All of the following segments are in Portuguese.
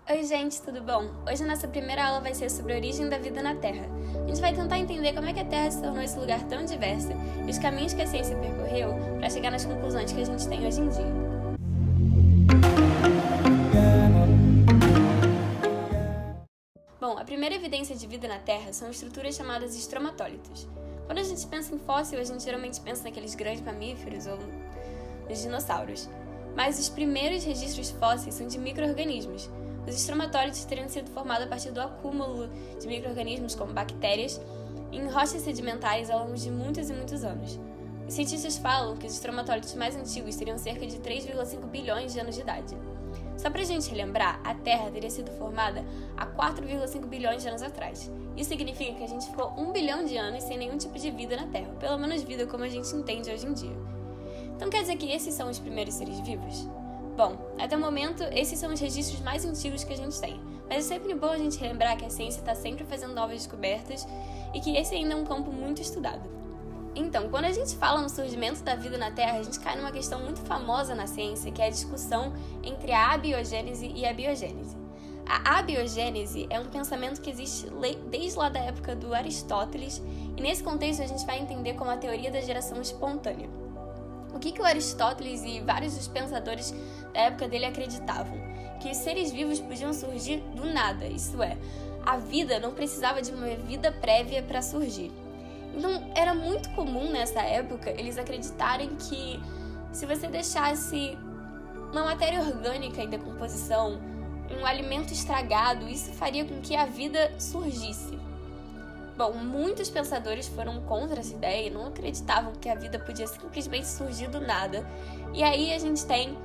Oi gente, tudo bom? Hoje a nossa primeira aula vai ser sobre a origem da vida na Terra. A gente vai tentar entender como é que a Terra se tornou esse lugar tão diverso e os caminhos que a ciência percorreu para chegar nas conclusões que a gente tem hoje em dia. Bom, a primeira evidência de vida na Terra são estruturas chamadas estromatólitos. Quando a gente pensa em fóssil, a gente geralmente pensa naqueles grandes mamíferos ou nos dinossauros. Mas os primeiros registros fósseis são de micro-organismos. Os estromatólitos teriam sido formados a partir do acúmulo de micro-organismos como bactérias em rochas sedimentares ao longo de muitos e muitos anos. Os cientistas falam que os estromatólitos mais antigos teriam cerca de 3,5 bilhões de anos de idade. Só pra gente relembrar, a Terra teria sido formada há 4,5 bilhões de anos atrás. Isso significa que a gente ficou 1 bilhão de anos sem nenhum tipo de vida na Terra, pelo menos vida como a gente entende hoje em dia. Então quer dizer que esses são os primeiros seres vivos? Bom, até o momento, esses são os registros mais antigos que a gente tem. Mas é sempre bom a gente lembrar que a ciência está sempre fazendo novas descobertas e que esse ainda é um campo muito estudado. Então, quando a gente fala no surgimento da vida na Terra, a gente cai numa questão muito famosa na ciência, que é a discussão entre a abiogênese e a biogênese. A abiogênese é um pensamento que existe desde lá da época do Aristóteles, e nesse contexto a gente vai entender como a teoria da geração espontânea. O que o Aristóteles e vários dos pensadores da época dele acreditavam? Que os seres vivos podiam surgir do nada, isto é, a vida não precisava de uma vida prévia para surgir. Então, era muito comum nessa época eles acreditarem que se você deixasse uma matéria orgânica em decomposição, um alimento estragado, isso faria com que a vida surgisse. Bom, muitos pensadores foram contra essa ideia e não acreditavam que a vida podia simplesmente surgir do nada. E aí a gente tem,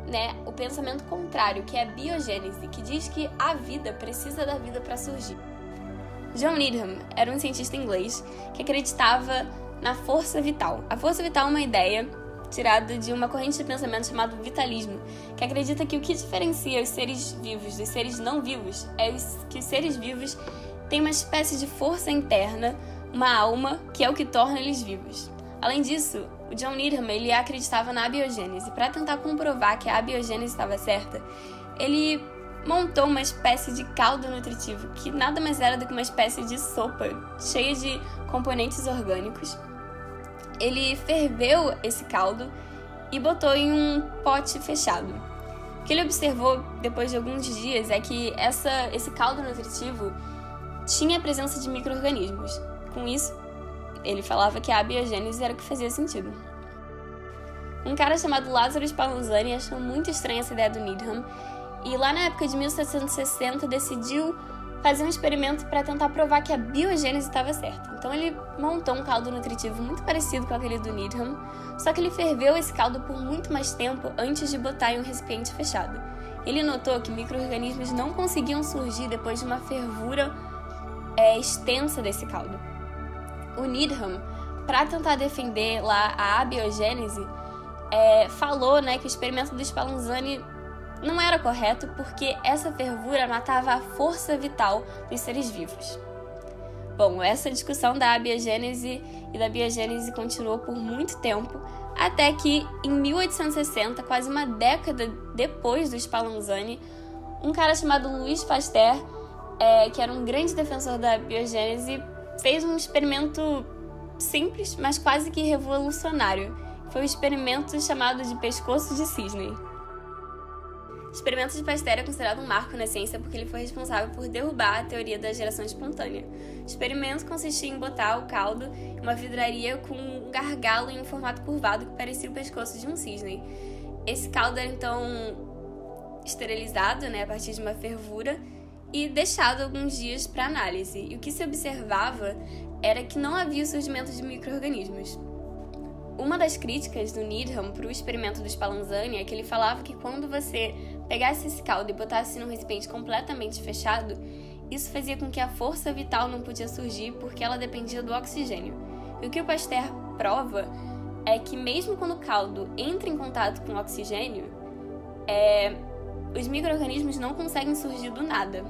o pensamento contrário, que é a biogênese, que diz que a vida precisa da vida para surgir. John Needham era um cientista inglês que acreditava na força vital. A força vital é uma ideia tirada de uma corrente de pensamento chamada vitalismo, que acredita que o que diferencia os seres vivos dos seres não vivos é que os seres vivos têm uma espécie de força interna, uma alma, que é o que torna eles vivos. Além disso, o John Needham ele acreditava na abiogênese. Para tentar comprovar que a abiogênese estava certa, ele montou uma espécie de caldo nutritivo, que nada mais era do que uma espécie de sopa cheia de componentes orgânicos. Ele ferveu esse caldo e botou em um pote fechado. O que ele observou depois de alguns dias é que esse caldo nutritivo tinha a presença de micro-organismos. Com isso, ele falava que a abiogênese era o que fazia sentido. Um cara chamado Lázaro Spallanzani achou muito estranha essa ideia do Needham e lá na época de 1760 decidiu fazer um experimento para tentar provar que a biogênese estava certa. Então ele montou um caldo nutritivo muito parecido com aquele do Needham, só que ele ferveu esse caldo por muito mais tempo antes de botar em um recipiente fechado. Ele notou que micro-organismos não conseguiam surgir depois de uma fervura extensa desse caldo. O Needham, para tentar defender lá a abiogênese, falou que o experimento do Spallanzani não era correto porque essa fervura matava a força vital dos seres vivos. Bom, essa discussão da abiogênese e da biogênese continuou por muito tempo, até que em 1860, quase uma década depois do Spallanzani, um cara chamado Louis Pasteur, que era um grande defensor da biogênese, fez um experimento simples, mas quase que revolucionário. Foi o experimento chamado de pescoço de cisne. O experimento de Pasteur é considerado um marco na ciência porque ele foi responsável por derrubar a teoria da geração espontânea. O experimento consistia em botar o caldo em uma vidraria com um gargalo em um formato curvado que parecia o pescoço de um cisne. Esse caldo era então esterilizado a partir de uma fervura e deixado alguns dias para análise. E o que se observava era que não havia o surgimento de micro-organismos. Uma das críticas do Needham para o experimento do Spallanzani é que ele falava que quando você pegasse esse caldo e botasse num recipiente completamente fechado, isso fazia com que a força vital não podia surgir porque ela dependia do oxigênio. E o que o Pasteur prova é que mesmo quando o caldo entra em contato com o oxigênio, os micro-organismos não conseguem surgir do nada.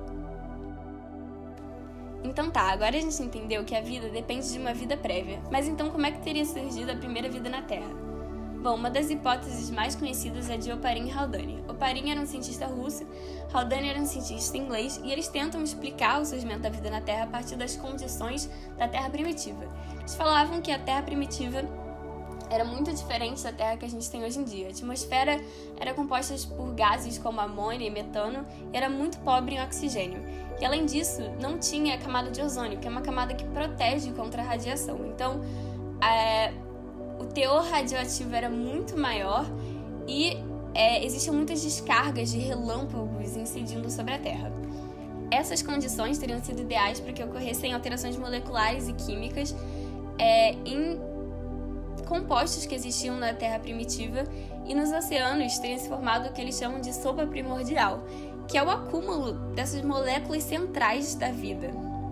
Então tá, agora a gente entendeu que a vida depende de uma vida prévia. Mas então como é que teria surgido a primeira vida na Terra? Bom, uma das hipóteses mais conhecidas é de Oparin e Haldane. Oparin era um cientista russo, Haldane era um cientista inglês, e eles tentam explicar o surgimento da vida na Terra a partir das condições da Terra primitiva. Eles falavam que a Terra primitiva era muito diferente da Terra que a gente tem hoje em dia. A atmosfera era composta por gases como amônia e metano e era muito pobre em oxigênio. E além disso, não tinha a camada de ozônio, que é uma camada que protege contra a radiação. Então, o teor radioativo era muito maior e existiam muitas descargas de relâmpagos incidindo sobre a Terra. Essas condições teriam sido ideais para que ocorressem alterações moleculares e químicas em compostos que existiam na Terra primitiva, e nos oceanos teria se formado o que eles chamam de sopa primordial, que é o acúmulo dessas moléculas centrais da vida.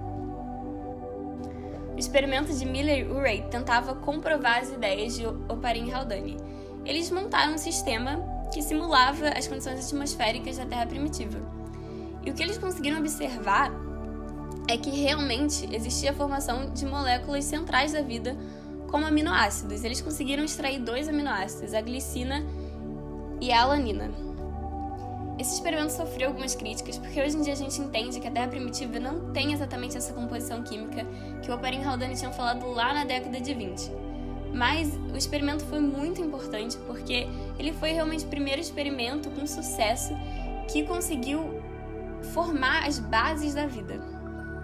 O experimento de Miller e Urey tentava comprovar as ideias de Oparin e Haldane. Eles montaram um sistema que simulava as condições atmosféricas da Terra primitiva. E o que eles conseguiram observar é que realmente existia a formação de moléculas centrais da vida como aminoácidos. Eles conseguiram extrair 2 aminoácidos, a glicina e a alanina. Esse experimento sofreu algumas críticas, porque hoje em dia a gente entende que a Terra primitiva não tem exatamente essa composição química que o Oparin e Haldane tinham falado lá na década de 20. Mas o experimento foi muito importante, porque ele foi realmente o primeiro experimento com sucesso que conseguiu formar as bases da vida.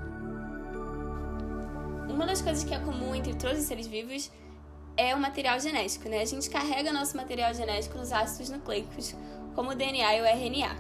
Uma das coisas que é comum entre todos os seres vivos é o material genético, né? A gente carrega nosso material genético nos ácidos nucleicos, como o DNA e o RNA.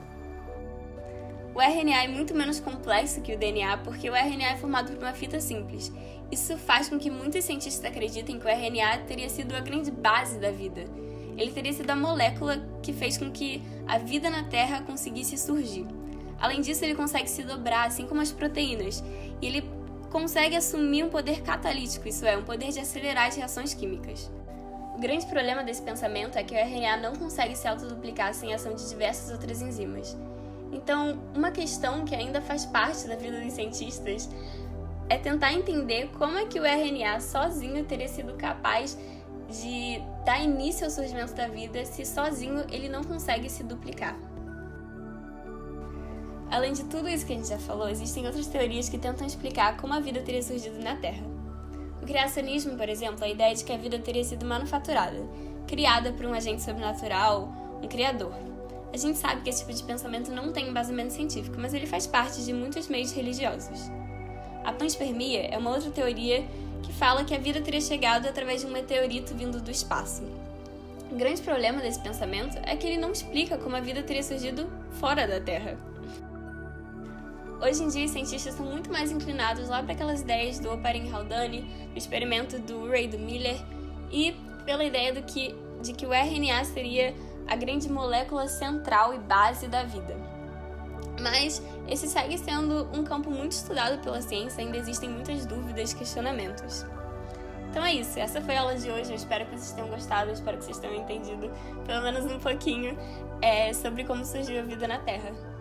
O RNA é muito menos complexo que o DNA, porque o RNA é formado por uma fita simples. Isso faz com que muitos cientistas acreditem que o RNA teria sido a grande base da vida. Ele teria sido a molécula que fez com que a vida na Terra conseguisse surgir. Além disso, ele consegue se dobrar, assim como as proteínas, e ele consegue assumir um poder catalítico, isso é, um poder de acelerar as reações químicas. O grande problema desse pensamento é que o RNA não consegue se autoduplicar sem a ação de diversas outras enzimas. Então, uma questão que ainda faz parte da vida dos cientistas é tentar entender como é que o RNA sozinho teria sido capaz de dar início ao surgimento da vida se sozinho ele não consegue se duplicar. Além de tudo isso que a gente já falou, existem outras teorias que tentam explicar como a vida teria surgido na Terra. No criacionismo, por exemplo, a ideia de que a vida teria sido manufaturada, criada por um agente sobrenatural, um criador. A gente sabe que esse tipo de pensamento não tem embasamento científico, mas ele faz parte de muitos meios religiosos. A panspermia é uma outra teoria que fala que a vida teria chegado através de um meteorito vindo do espaço. O grande problema desse pensamento é que ele não explica como a vida teria surgido fora da Terra. Hoje em dia, os cientistas estão muito mais inclinados lá para aquelas ideias do Oparin e Haldane, do experimento do Urey e do Miller, e pela ideia de que o RNA seria a grande molécula central e base da vida. Mas esse segue sendo um campo muito estudado pela ciência, ainda existem muitas dúvidas e questionamentos. Então é isso, essa foi a aula de hoje, eu espero que vocês tenham gostado, eu espero que vocês tenham entendido pelo menos um pouquinho sobre como surgiu a vida na Terra.